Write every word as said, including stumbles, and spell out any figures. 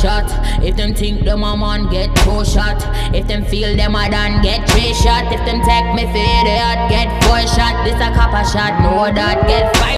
shot. If them think them a man, get two shot. If them feel them a done, get three shot. If them take me for idiot, get four shot. This a copper shot, know that, get five.